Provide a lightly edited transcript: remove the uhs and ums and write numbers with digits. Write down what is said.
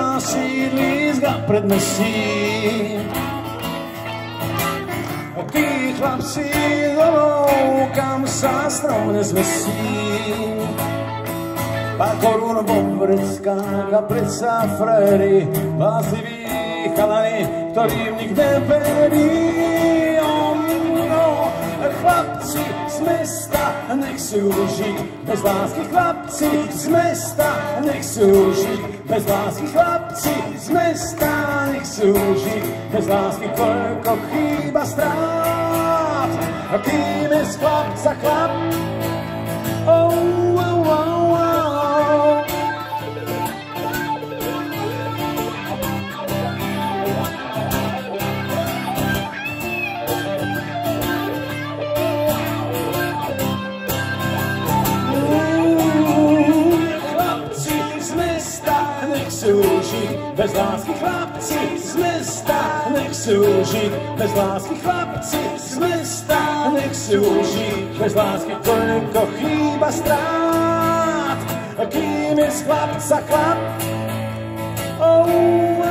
na sídliska predmestí. Tí chlapci dolov, kam sa strom nezmestí. Pár korún vo vreckách a predsa fréry, blázliví chalani, ktorým nik neverí. Chlapci z mesta nechcú žiť bez lásky, chlapci z mesta nechcú žiť bez lásky, chlapci z mesta nechcú žiť bez lásky, koľko chýba strát, a kým je z chlapca chlap. Bez lásky chlapci z mesta nechcú žiť, bez lásky chlapci z mesta nechcú žiť, bez lásky koľko chýba strát, a kým je z chlapca chlap.